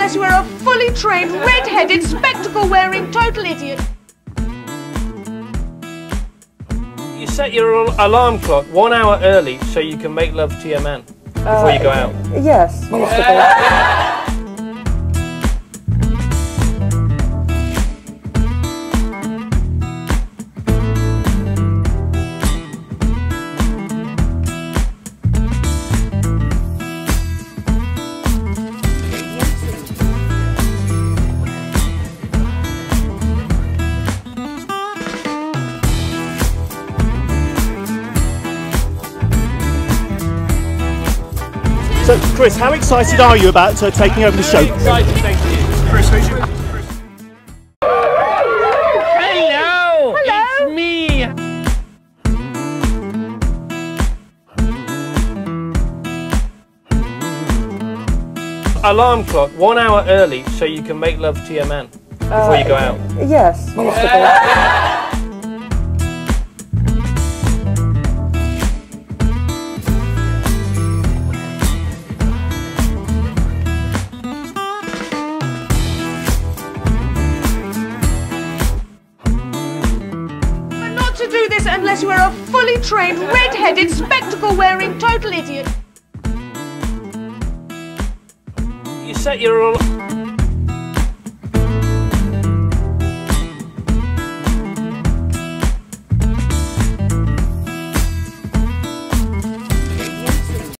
unless you are a fully trained, red-headed, spectacle-wearing total idiot. You set your alarm clock 1 hour early so you can make love to your man before you go out. Yes, used to be. So, Chris, how excited are you about taking over the show? Excited, thank you. Chris, who's your... Hello! It's me! Alarm clock 1 hour early so you can make love to your man before you go out. Yes, used to be. To do this unless you are a fully trained, red-headed, spectacle-wearing total idiot. You set your